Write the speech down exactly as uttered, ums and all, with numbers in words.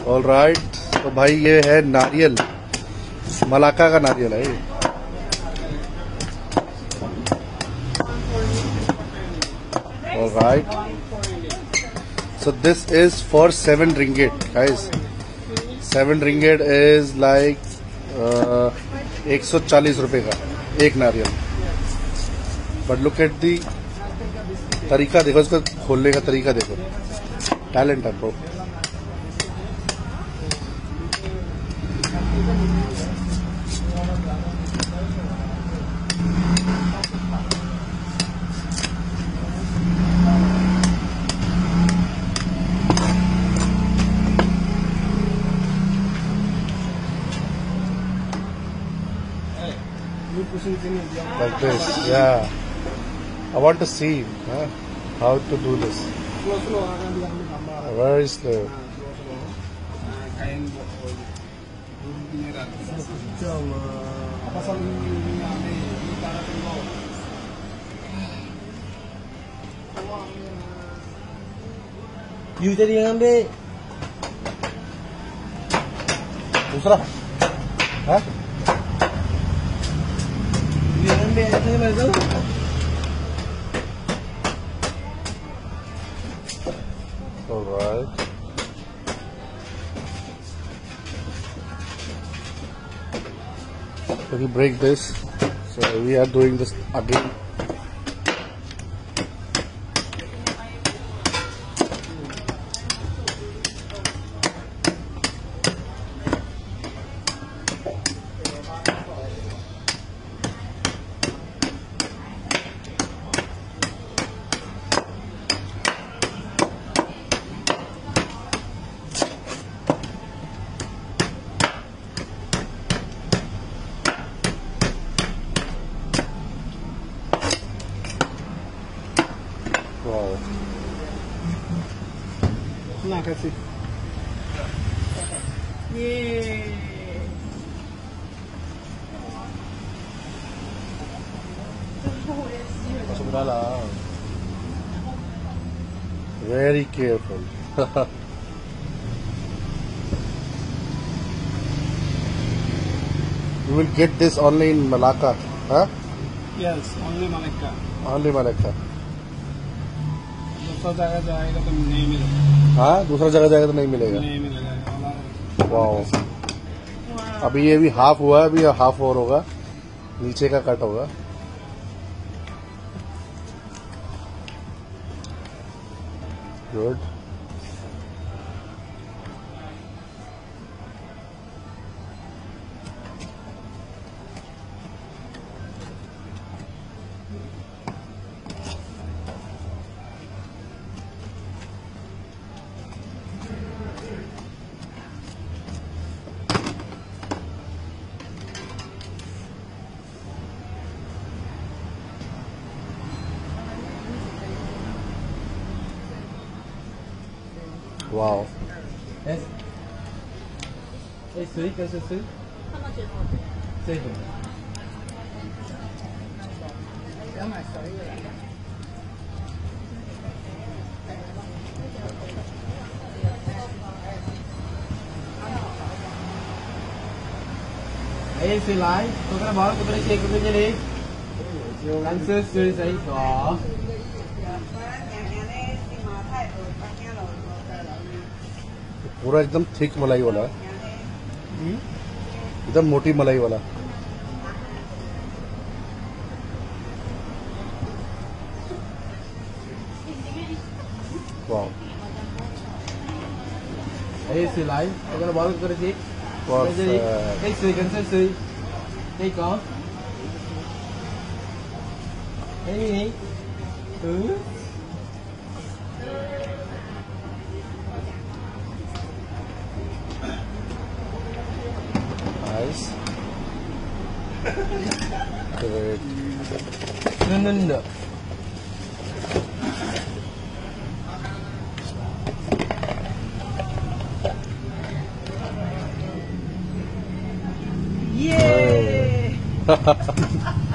All right, तो भाई ये है नारियल, मलाका का नारियल है ये। All right, so this is for seven ringgit guys. Seven ringgit is like एक सौ चालीस रुपए का एक नारियल। बट लुक एट दी तरीका देखो, इसका खोलने का तरीका देखो, टैलेंट है bro. Like this, yeah. I want to see huh, how to do this. Very slow. You tadi yang ambil. दूसरा हाँ Yang ambil apa yang mana tu? all right. So we break this, so we are doing this again. Wow. Nah, kasih. Yeay. Masuk dalam. Very careful. You will get this only in Malacca, huh? Yes, only Malacca. Only Malacca. दूसरा जगह जाएगा तो नहीं मिलेगा। हाँ, दूसरा जगह जाएगा तो नहीं मिलेगा। नहीं मिलेगा। वाओ। अभी ये भी हाफ हुआ है, अभी हाफ और होगा, नीचे का कट होगा। Good. Wow. Yes. Eh, sui, कैसे sui? Sui. Eh, sui lại. Tôi cái bỏ tôi cái xe của tôi đi. Anh sui sui sui có. पूरा एकदम थिक मलाई वाला, एकदम मोटी मलाई वाला। वाह। Eh, sui lại. Tôi cái bỏ tôi cái xe. Perfect. Cái sui cần sui sui. Đây có. Cái gì? Ừ. Nice. Great. No, no, no. Yay!